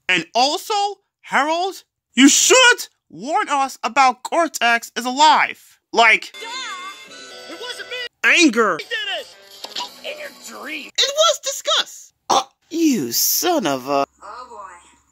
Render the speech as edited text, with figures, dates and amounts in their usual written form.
And also, Harold, you should warn us about Cortex is alive. Like, It wasn't me! anger. He did it! In your dream! It was discussed. You son of a...